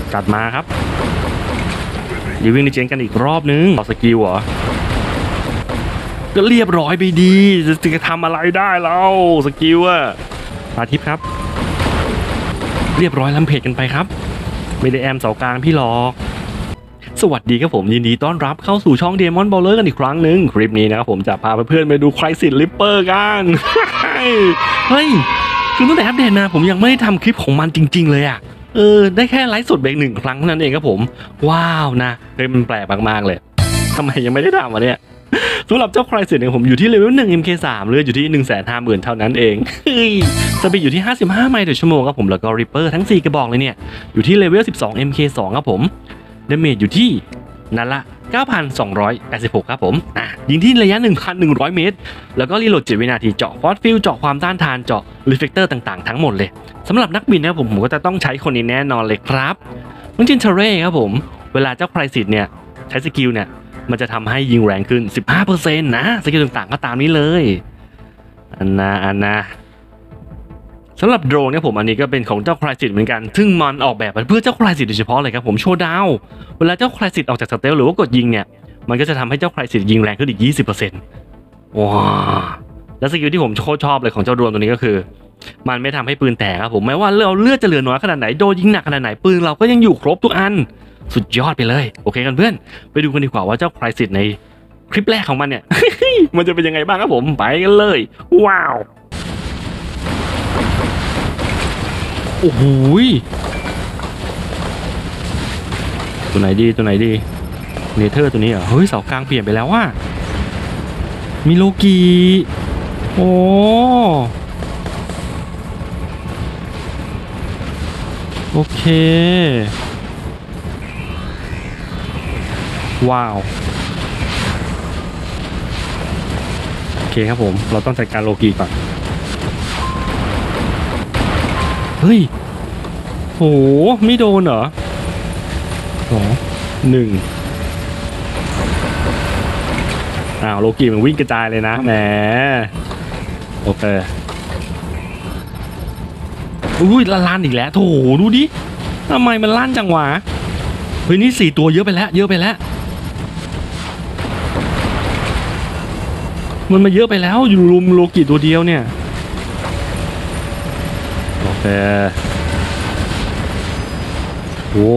จัดมาครับดีวิ่งดิเจนกันอีกรอบนึงต่อสกิลเหรอก็เรียบร้อยไปดีจะทำอะไรได้แล้วสกิลอะตาทิพย์ครับเรียบร้อยล้ำเพจกันไปครับไม่ได้แอมเสากลางพี่หรอกสวัสดีครับผมยินดีต้อนรับเข้าสู่ช่อง Demon Brawler กันอีกครั้งหนึ่งคลิปนี้นะครับผมจะพาเพื่อนๆไปดู Crisis Reaper กัน เฮ้ยคือตั้งแต่อัปเดตมาผมยังไม่ได้ทำคลิปของมันจริงๆเลยอะได้แค่ไลฟ์สดเบรก1 ครั้งเท่านั้นเองครับผมว้าวนะมันแปลกมากๆเลยทำไมยังไม่ได้ทำวะเนี่ยสำหรับเจ้า Crisis เนี่ยผมอยู่ที่เลเวล1 MK3 เลยอยู่ที่ 150,000 เท่านั้นเองสปีดอยู่ที่55 ไมล์ต่อชั่วโมงครับผมแล้วก็ Reaper ทั้ง4กระบอกเลยเนี่ยอยู่ที่เลเวล12 MK2 ครับผมดาเมจอยู่ที่นั่นละ 9,286 ครับผมยิงที่ระยะ 1,100 เมตรแล้วก็รีโหลด7 วินาทีเจาะฟอสฟิลเจาะความต้านทานเจาะรีเฟกเตอร์ต่างๆทั้งหมดเลยสำหรับนักบินนะครับผมก็จะต้องใช้คนนี้แน่นอนเลยครับน้องจินเทเร่ครับผมเวลาเจ้าไครซิสเนี่ยใช้สกิลเนี่ยมันจะทำให้ยิงแรงขึ้น 15% นะสกิลต่างๆก็ตามนี้เลยอันนะสำหรับโดรนเนี่ยผมอันนี้ก็เป็นของเจ้าไครซิสเหมือนกันซึ่งมันออกแบบมาเพื่อเจ้าไครซิสโดยเฉพาะเลยครับผมโชว์ดาวเวลาเจ้าไครซิสออกจากสเตลหรือว่ากดยิงเนี่ยมันก็จะทำให้เจ้าไครซิสยิงแรงขึ้นอีก 20% ว้าและสกิลที่ผมโคตรชอบเลยของเจ้าโดรนตัวนี้ก็คือมันไม่ทำให้ปืนแตกครับผมไม่ว่าเราเลือดจะเหลือน้อยขนาดไหนโดนยิงหนักขนาดไหนปืนเราก็ยังอยู่ครบทุกอันสุดยอดไปเลยโอเคกันเพื่อนไปดูกันดีกว่าว่าเจ้าไครซิสในคลิปแรกของมันเนี่ย มันจะเป็นยังไงบ้างครับผมไปกันเลยว้าวโอ้โหตัวไหนดีเนเธอร์ตัวนี้เหรอเฮ้ยเสากลางเปลี่ยนไปแล้วว่ะมีโลกีโอ้โอเคว้าวโอเคครับผมเราต้องจัดการโลกีก่อนเฮ้ยโหไม่โดนเหรอ1โลกีมันวิ่งกระจายเลยนะแหมโอเคอุ้ยลั่นอีกแล้วโถดูดิทำไมมันลั่นจังวะเฮ้ยนี่4 ตัวเยอะไปแล้วมันมาเยอะไปแล้วอยู่รุมโลกีตัวเดียวเนี่ยโอเคโว้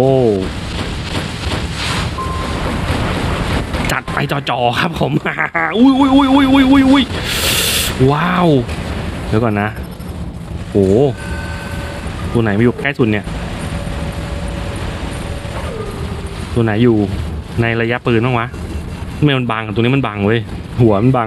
จัดไปจ่อครับผม อุ้ยว้าวเดี๋ยวก่อนนะโอ้ตัวไหนมาอยู่ใกล้สุดเนี่ยตัวไหนอยู่ในระยะปืนบ้างวะไม่มันบังตัวนี้มันบังเว้ยหัวมันบัง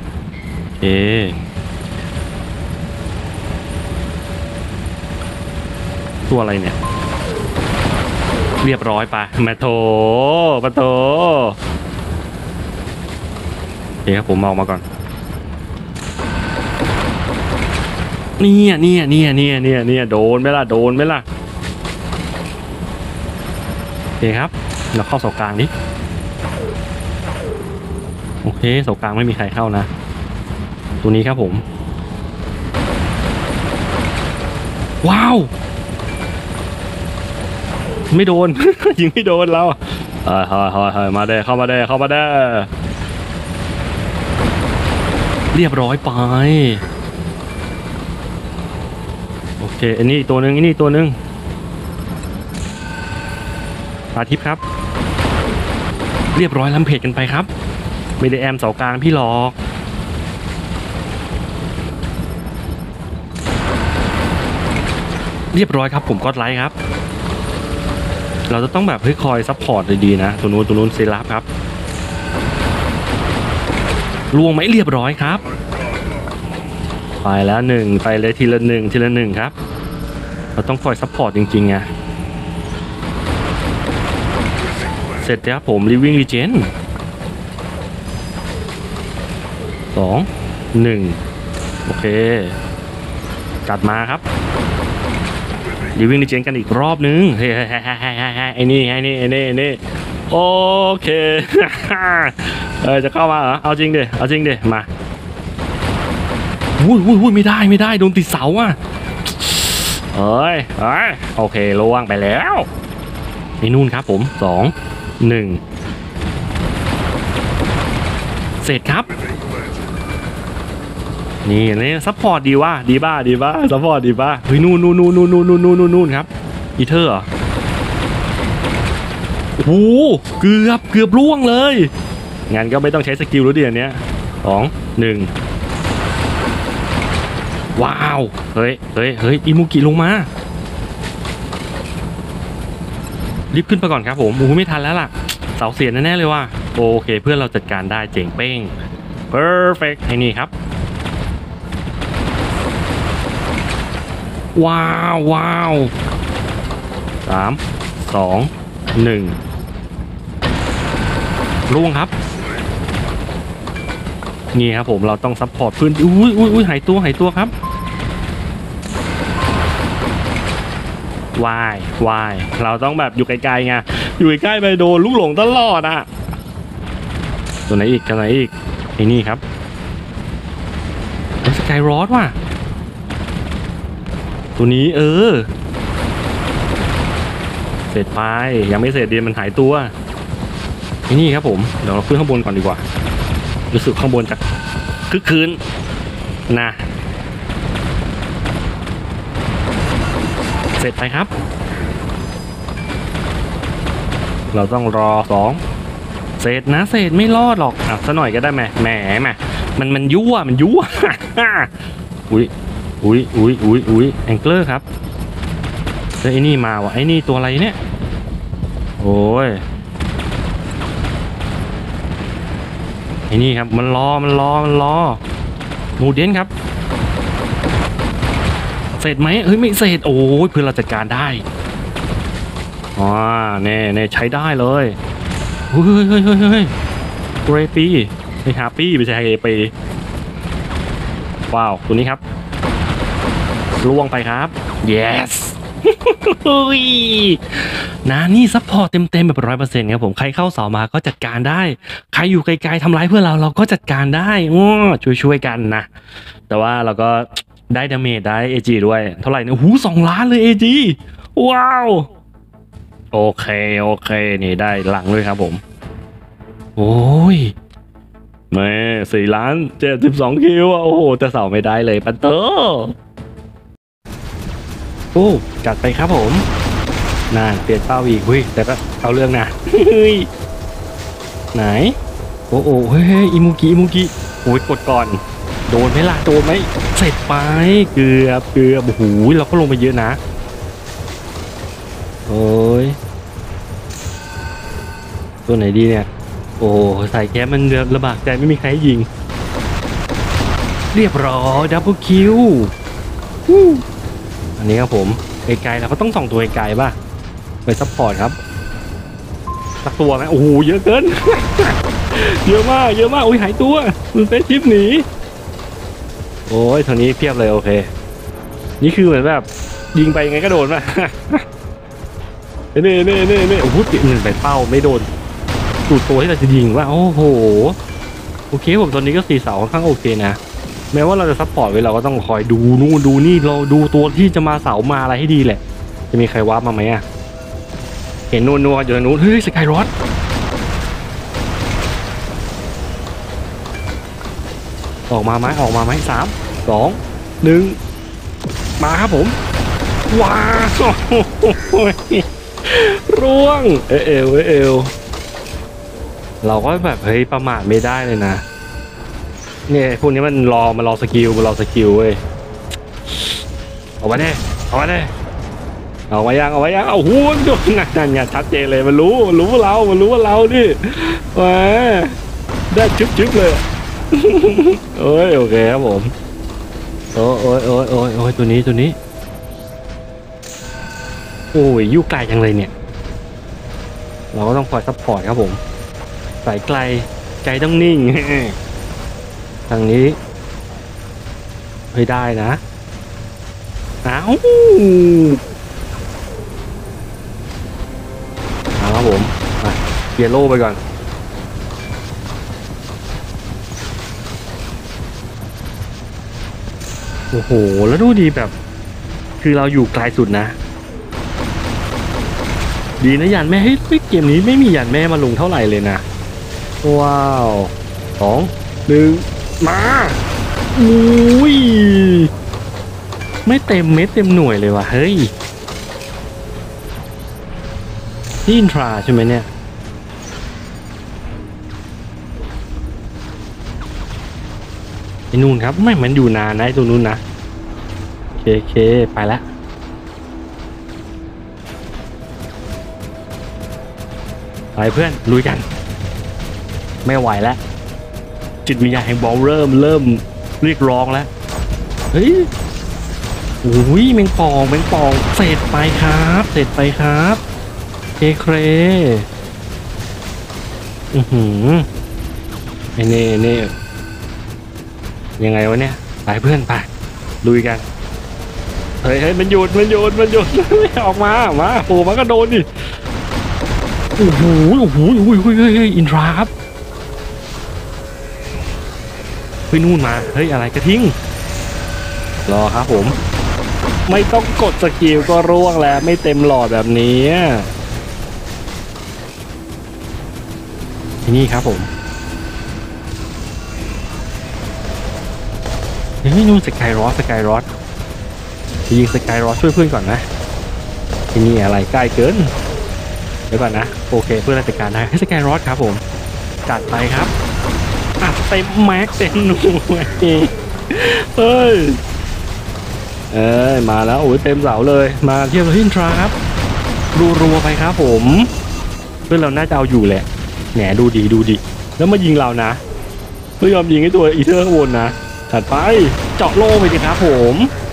ตัวอะไรเนี่ยเรียบร้อยไปมาโถปะโถโอเคครับผมมองมาก่อนเนี่ยโดนไหมล่ะโอเคครับเราเข้าเสากลางนี้โอเคเสากลางไม่มีใครเข้านะตัวนี้ครับผมว้าวไม่โดน ยิงไม่โดนแล้วมาได้เข้ามาได้เรียบร้อยไปโอเคอันนี้ตัวหนึ่งตาทิพย์ครับเรียบร้อยล้ำเพจกันไปครับไม่ได้แอมเสากลางพี่หรอกเรียบร้อยครับผมก็ไลค์ครับเราจะต้องแบบคอยซัพพอร์ตดีๆนะตัวนู้นเซราฟครับลวงไหมเรียบร้อยครับไปแล้ว1ไปเลยทีละหนึ่งครับเราต้องคอยซัพพอร์ตจริงๆไงเสร็จแล้วผมรีวิ่งรีเจน2 1โอเคจัดมาครับรีวิ่งรีเจนกันอีกรอบนึงเฮ้ยไอ้นี่โอเค จะเข้ามาเหรอเอาจริงดิมาวุ้ยไม่ได้โดนติดเสาอ่ะเอ้ยโอเคล่วงไปแล้วไอ้นู่นครับผมสองหนึ่งเสร็จครับนี่ซัพพอร์ตดีว่าดีบ้าซัพพอร์ตดีบ้าเฮ้ยนู่นครับอีเธอร์โอ้โหเกือบล่วงเลยงั้นก็ไม่ต้องใช้สกิลแล้วดิอันเนี้ย2 1ว้าวเฮ้ยอิมุกิลงมารีบขึ้นไปก่อนครับผมโอ้โหไม่ทันแล้วล่ะเสาเสียแน่ๆเลยว่ะโอเคเพื่อนเราจัดการได้เจ๋งเป้ง perfect ให้นี่ครับว้าว3 2 1ล่วงครับนี่ครับผมเราต้องซัพพอร์ตพื้นอุ้ยหายตัวครับวายเราต้องแบบอยู่ไกลๆไงอยู่ใกล้ๆไปโดนลูกหลงตลอดอ่ะตัวไหนอีกไอ้นี่ครับสกายรอดว่ะตัวนี้เสร็จไปยังไม่เสร็จเดียนมันหายตัวไอ้นี่ครับผมเดี๋ยวเราขึ้นข้างบนก่อนดีกว่ารู้สึกข้างบนจะคึกคืนนะเสร็จไปครับเราต้องรอ2เสร็จไม่รอดหรอกอ่ะซะหน่อยก็ได้แหมมันยั่วอุ้ยแองเกิลครับเจอไอ้นี่มาวะไอ้นี่ตัวอะไรเนี่ยโอ้ยไอ้นี่ครับมันรอโมเดนครับเสร็จไหมไม่เสร็จโอ้ยเพื่อนเราจัดการได้เน่ใช้ได้เลยเฮ้ยเกรปีไม่ฮาปี้ไม่ใช่เกรปีว้าวตัวนี้ครับล่วงไปครับ yes นี่ซัพพอร์ตเต็มแบบ100%ครับผมใครเข้าเสามาก็จัดการได้ใครอยู่ไกลๆทำร้ายเพื่อนเราก็จัดการได้ช่วยกันนะแต่ว่าเราก็ได้ดาเมจได้ AG ด้วยเท่าไหร่เนี่ย2 ล้านเลย AG ว้าวโอเคนี่ได้หลังด้วยครับผมโอ้ยแม่4,072,000 คิวโอ้โหแต่เสาไม่ได้เลยปันเตอร์โอ้จัดไปครับผมน่าเปลี่ยนเป้าอีกแต่ก็เอาเรื่องนะไหนโอ้เฮ้ยอิมุกิโอ้ยกดก่อนโดนไหมล่ะโดนไหมเสร็จไปเกือบโอ้โหเราก็ลงไปเยอะนะโอ้ยตัวไหนดีเนี่ยโอ้ใส่แก๊สมันระบากใจไม่มีใครยิงเรียบร้อยดับเบิลคิวอันนี้ครับผมไกลๆเราก็ต้องส่องตัวไกลป่ะไปซัพพอร์ตครับสักตัวไหมโอ้โหเยอะเกิน เยอะมากโอ้ยหายตัวมันเฟซชิปหนีโอ้ยทางนี้เพียบเลยโอเคนี่คือเหมือนแบบยิงไปยังไงก็โดนป่ะ นี่โอ้โหติด1ไปเป้าไม่โดนตูดตัวที่เราจะยิงว่าโอ้โหโอเคผมตอนนี้ก็4 เสาค่อนข้างโอเคนะแม้ว่าเราจะซัพพอร์ตไว้เราก็ต้องคอยดูนู่นดูนี่เราดูตัวที่จะมาเสามาอะไรให้ดีแหละจะมีใครวาร์ปมาไหมอ่ะเห็นนัวอยู่ตรงนู้นเฮ้ยสกายรอดออกมาไหม3 2 1มาครับผมว้าวร่วงเอวเราก็แบบเฮ้ยประมาทไม่ได้เลยนะเนี่ยพวกนี้มันรอสกิลเว้ยเอาไว้ได้เอาไว้ยังเอาหูโดนนั่นไงชัดเจนเลยมันรู้ว่าเราดิแหมได้จึ๊บเลยโอ้ยโอเคครับผมโอ้ยตัวนี้โอ้ยอยู่ไกลจังเลยเนี่ยเราก็ต้องคอยซัพพอร์ตครับผมสายไกลใจต้องนิ่ง ทางนี้ไม่ได้นะเอาครับผมเยลโล่ไปก่อนโอ้โหแล้วดูดีแบบคือเราอยู่ไกลสุดนะดีนะยันแม่เฮ้ยเกมนี้ไม่มียันแม่มาลงเท่าไหร่เลยนะว้าว2 1มาอุ้ยไม่เต็มเม็ดเต็มหน่วยเลยว่ะเฮ้ยนี่อินทราใช่ไหมเนี่ยไอ้นู่นครับไม่มันอยู่นานนะไอ้ตรงนู้นนะเคไปแล้วไปเพื่อนลุยกันไม่ไหวแล้วจิตวิญญาณแห่งบอลเริ่มเรียกร้องแล้วเฮ้ยโอ้ยแมงป่องเสร็จไปครับเคไอ้เน่ยังไงวะเนี่ยไปเพื่อนไปลุยกันเฮ้ยมันหยุดไม่ออกมาโผล่มาก็โดนดิโอ้โหอินทราครับไปนู่นมาเฮ้ยอะไรกระทิงรอครับผมไม่ต้องกดสกิลก็ร่วงแล้วไม่เต็มหลอดแบบนี้นี่ครับผมนี่นู่นสกายรอสยิงสกายรอสช่วยเพื่อนก่อนนะที่นี่อะไรใกล้เกินเดี๋ยวก่อนนะโอเคเพื่อนราชการได้ให้สกายรอสครับผมจัดไปครับอัดเต็มแม็กเต็มหน่วยเฮ้ยมาแล้วโอ้ยเต็มเสาเลยมาเทียบกับฮินทราครับรัวไปครับผมเพื่อนเราน่าจะเอาอยู่แหละแหนดูดีแล้วมายิงเรานะไม่ยอมยิงให้ตัวอีเทอร์ข้างบนนะถัดไปเจาะโล่ไปสิครับผม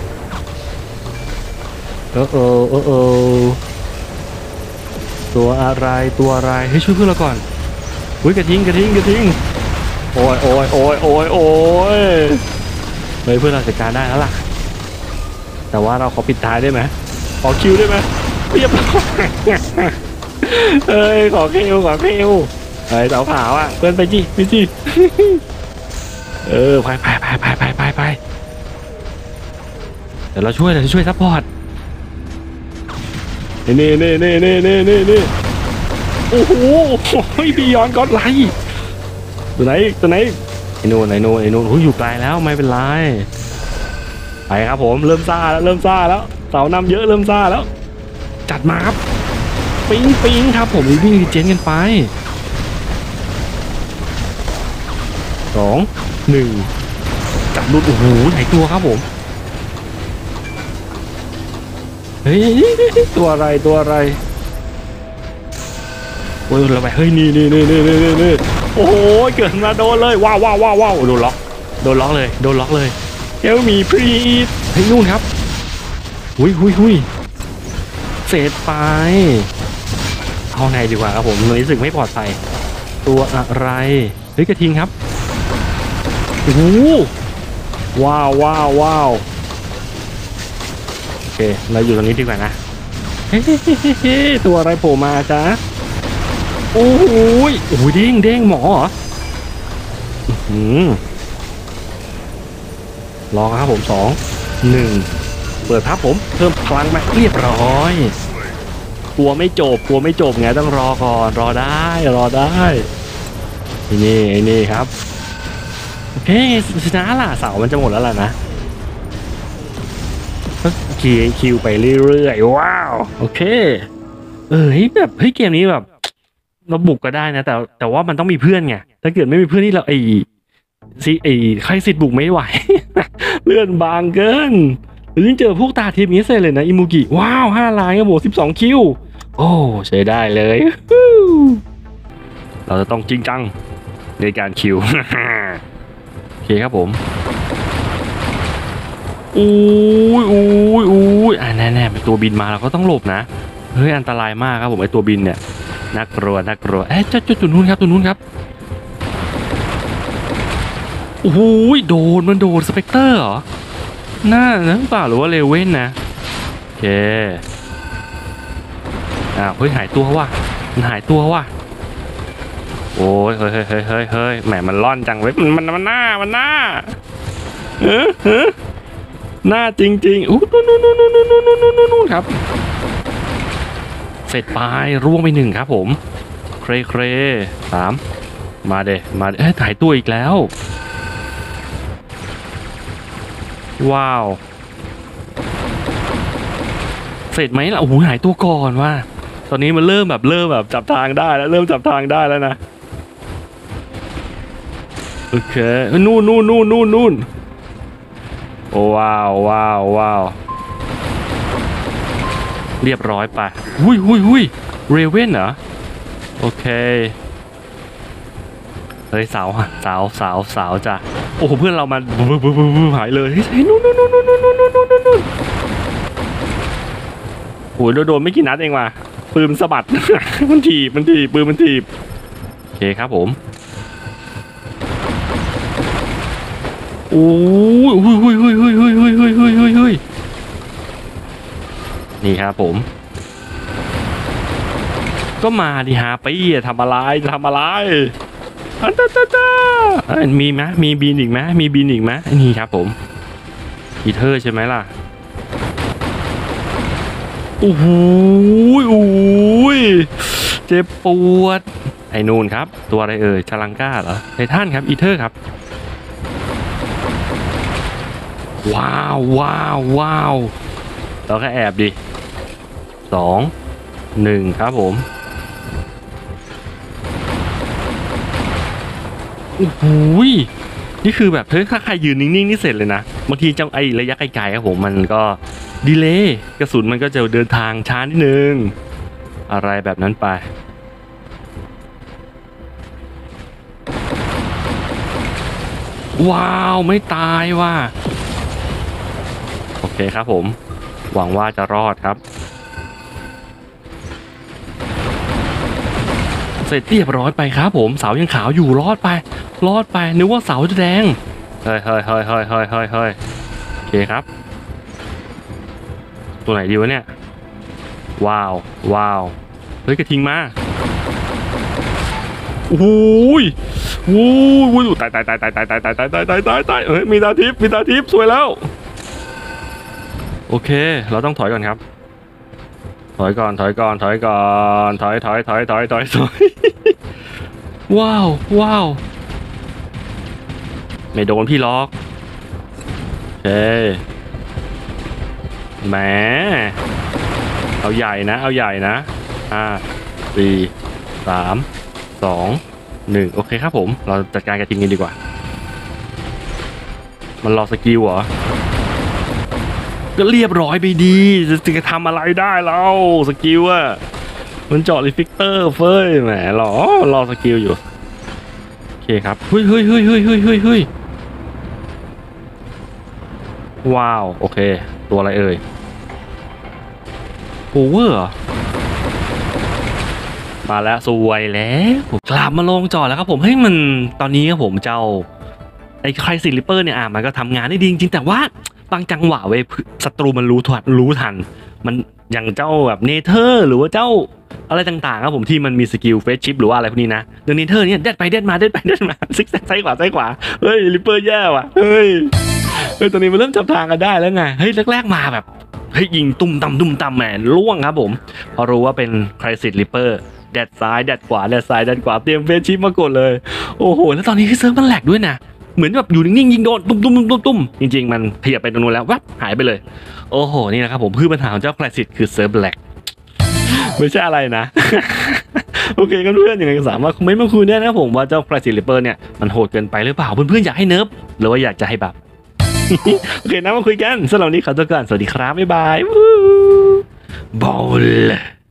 ตัวอะไรให้ช่วยเพื่อนเราก่อนอุ้ยกระทิงโอ้ยเฮ้ยเพื่อนเราจัดการได้แล้วล่ะแต่ว่าเราขอปิดท้ายได้ไหมขอคิวได้ไหมเรียบร้อยเฮ้ยขอคิวเฮ้ยเสาขาวอ่ะเพื่อนไปจี้ไปเดี๋ยวเราช่วยซัพพอร์ตนี่โอ้โหบียอนก็ไลตัวไหนไอ้นู่นอยู่ไกลแล้วไม่เป็นไรไปครับผมเริ่มซ่าแล้วเสานำเยอะเริ่มซ่าแล้วจัดมาครับปิงครับผมวิ่งเจนกันไป2 1จับดุดโอ้โหไหนตัวครับผมเฮ้ยตัวอะไรโอ้ยเราไปเฮ้ยนี่โอ้โหเกิดมาโดนเลยว้าวโดนล็อกเลยเอลมีพรีดให้นู่นครับหุยเสร็จไปเอาไหนดีกว่าครับผมรู้สึกไม่ปลอดภัยตัวอะไรเฮ้ยกระทิงครับโอ้โหว้าวโอเคเราอยู่ตรงนี้ดีกว่านะเฮ้ตัวอะไรโผล่มาจ๊ะโอ้ยเด้งหมอเหรอรอครับผม2 1เปิดทับผมเพิ่มพลังมาเรียบร้อยกลัวไม่จบไงต้องรอก่อนรอได้นี่ครับโอเคชนะล่ะเสามันจะหมดแล้วล่ะนะคิวไปเรื่อยๆว้าวโอเคแบบเกมนี้แบบเราบุกก็ได้นะแต่ว่ามันต้องมีเพื่อนไงถ้าเกิดไม่มีเพื่อนนี่เราใครสิทธิ์บุกไม่ไหว เลื่อนบางเกินยิ่งเจอพวกตาทิพย์นี้เสร็จเลยนะอิมูกิว้าว5 ล้านครับผม12 คิวโอ้ใช้ได้เลยเราจะต้องจริงจังในการคิว โอเคครับผมอุ้ยแน่เป็นตัวบินมาเราก็ต้องหลบนะเฮ้ยอันตรายมากครับผมไอตัวบินเนี่ยน่ากลัวจุดนู้นครับโอ้โหมันโดนสเปกเตอร์เหรอน่านะเปล่าหรือว่าเลเว่นนะโอเคเฮ้ยหายตัวว่ะโอ้ยเฮ้ยแหมมันล่อนจังเว้ยมันหน้าหน้าจริงๆอู้นู่นครับเสร็จไปร่วงไปหนึ่งครับผมเครเครสามมาเดมาเอ้ยถ่ายตัวอีกแล้วว้าวเสร็จไหมล่ะโอ้โหหายตัวก่อนว่าตอนนี้มันเริ่มแบบจับทางได้แล้วเริ่มจับทางได้แล้วนะโอเคนู่นโอ้ว้าวเรียบร้อยไปหุยเรเว่นเหรอโอเคเฮ้ยสาวจ้ะโอ้โหเพื่อนเรามาหายเลยเฮ้ยนู่นโอ้ยโดนไม่กี่นัดเองว่ะปืนสะบัด มันถีบปืนมันถีบโอเคครับผมโอ้ยนี่ครับผมก็มาดิฮะไปทำอะไรอันตามีไหมมีบินอีกไหมนี่ครับผมอีเทอร์ใช่ไหมล่ะโอ้โหเจ็บปวดไอ้นูนครับตัวอะไรเอ่ยชาลังก้าเหรอไททันครับอีเทอร์ครับว้าวเราก็แอบดิ2-1ครับผมโอ้โหนี่คือแบบถ้าใครยืนนิ่งๆนี่เสร็จเลยนะบางทีเจ้าไอ้ระยะไกลๆครับผมมันก็ดีเลย์กระสุนมันก็จะเดินทางช้านิดนึงอะไรแบบนั้นไปว้าวไม่ตายว่ะโอเคครับผมหวังว่าจะรอดครับเสร็จเรียบร้อยไปครับผมเสายังขาวอยู่รอดไปนึกว่าเสาจะแดงเฮ้ยโอเคครับตัวไหนดีวะเนี่ยว้าวเฮ้ยกระทิงมาโอ้ยตายเฮ้ยมีตาทิพย์สวยแล้วโอเคเราต้องถอยก่อนครับถอยก่อนว้าวไม่โดนพี่ล็อกโอเคแหมเอาใหญ่นะ5 4 3 2 1โอเคครับผมเราจัดการกระทิงกันดีกว่ามันรอสกิลเหรอก็เรียบร้อยไปดีจะทำอะไรได้แล้วสกิลอะมันเจาะรีฟิกเตอร์เฟ้ยแหมรอสกิลอยู่โอเคครับเฮ้ยว้าวโอเคตัวอะไรเอ่ยโอเวอร์มาแล้วสวยแล้วกลับมาลงจอแล้วครับผมเฮ้ยมันตอนนี้ครับผมเจ้าไอ้ไครซิลิปเปอร์เนี่ยมันก็ทำงานได้ดีจริงแต่ว่าบางจังหวะเว้ยศัตรูมันรู้ทันมันอย่างเจ้าแบบเนเธอร์หรือว่าเจ้าอะไรต่างๆครับผมที่มันมีสกิลเฟสชิปหรือว่าอะไรพวกนี้นะเรื่องเนเธอร์เนี่ยเด็ดไปเด็ดมาซิกแซกซ้ายขวาเฮ้ยลิปเปอร์แย่ว่ะเฮ้ยตอนนี้มันเริ่มจับทางกันได้แล้วไงเฮ้ยแรกๆมาแบบเฮ้ยยิงตุ้มตำแหมล่วงครับผมพอรู้ว่าเป็นไครซิลิปเปอร์แดดซ้ายแดดขวาเตรียมเฟสชิปมากดเลยโอ้โหแล้วตอนนี้คือเซิร์ฟมันแหลกด้วยนะเหมือนแบบอยู่นิ่งๆยิงโดนตุ้มจริงๆมันขยับไปตรงนู้นแล้วแวบหายไปเลยโอ้โหนี่นะครับผมคือปัญหาของเจ้าไครซิสคือเซิร์ฟแหลกไม่ใช่อะไรนะ โอเคก็เพื่อนยังไงก็สามารถคอมเมนต์มาคุยได้นะครับผมว่าเจ้าไครซิสลิปเปอร์เนี่ยมันโหดเกินไปหรือเปล่าเพื่อนๆอยากให้เนิร์ฟหรือว่าอยากจะให้แบบ โอเคนะมาคุยกันสำหรับวันนี้ขอตัวก่อนสวัสดีครับบ๊ายบายบอล